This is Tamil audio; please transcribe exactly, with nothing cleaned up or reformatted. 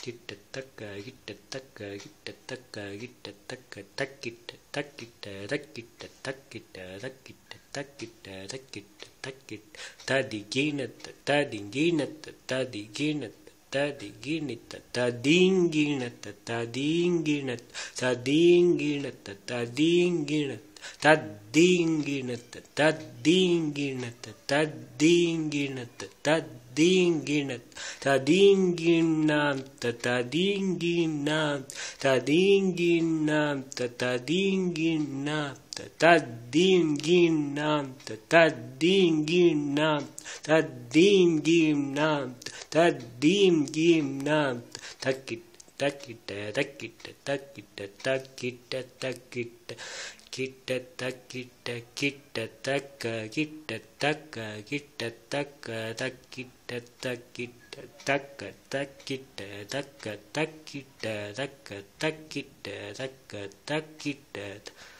கிட்ட தக்க கிட்ட தக்க கிட்ட தக்க கிட்ட தக்க தக்கிட்ட தக்கிட்ட தக்கிட்ட தக்கிட்ட தக்கிட்ட தக்கிட்ட தக்கிட்ட தக்கிட்ட ததி கீனத்த ததி கீனத்த ததி கீனத்த ததி கீனித்த ததீங்கிணத்த ததீங்கிணத்த ததீங்கிணத்த ததீங்கிணத்த தத்தீங்கிணத்த தத்தீங்கிணத்த தத்தீங்கிணத்த தத்தீங்கிணத்த ததீங்கிணாந்த ததீங்கிணாந்த ததீங்கிணாந்த ததீங்கிணாந்த தத்தீங்கிணாந்த தத்தீங்கிணாந்த தத்தீங்கிணாந்த தத்தீங்கிணாந்த தக்கிட்ட தக்கிட்ட தக்கிட்ட தக்கிட்ட தக்கிட்ட தக்கிட்ட கிட்ட தக்கிட்ட கிட்ட தக்க கிட்ட தக்க கிட்ட தக்க தக்கிட்ட தக்கிட்ட தக்க தக்கிட்ட தக்க தக்கிட்ட தக்க தக்கிட்ட தக்க தக்கிட்ட